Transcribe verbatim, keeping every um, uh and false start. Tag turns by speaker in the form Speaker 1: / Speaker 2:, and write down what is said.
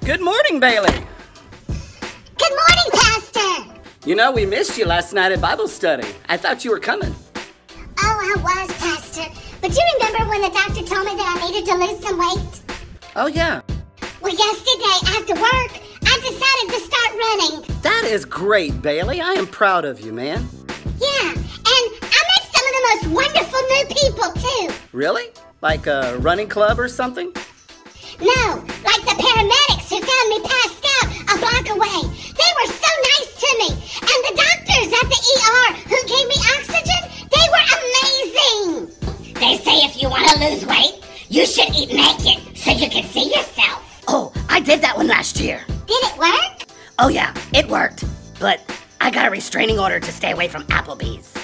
Speaker 1: Good morning, Bailey.
Speaker 2: Good morning, Pastor.
Speaker 1: You know, we missed you last night at Bible study. I thought you were coming.
Speaker 2: Oh, I was, Pastor. But you remember when the doctor told me that I needed to lose some weight?
Speaker 1: Oh, yeah.
Speaker 2: Well, yesterday, after work, I decided to start running.
Speaker 1: That is great, Bailey. I am proud of you, man.
Speaker 2: Yeah, and I met some of the most wonderful new people, too.
Speaker 1: Really? Like a running club or something?
Speaker 2: No, like the paramedics who found me passed out a block away. They were so nice to me. And the doctors at the E R who gave me oxygen, they were amazing. They say if you want to lose weight, you should eat naked so you can see yourself.
Speaker 3: Oh, I did that one last year.
Speaker 2: Did it work?
Speaker 3: Oh yeah, it worked. But I got a restraining order to stay away from Applebee's.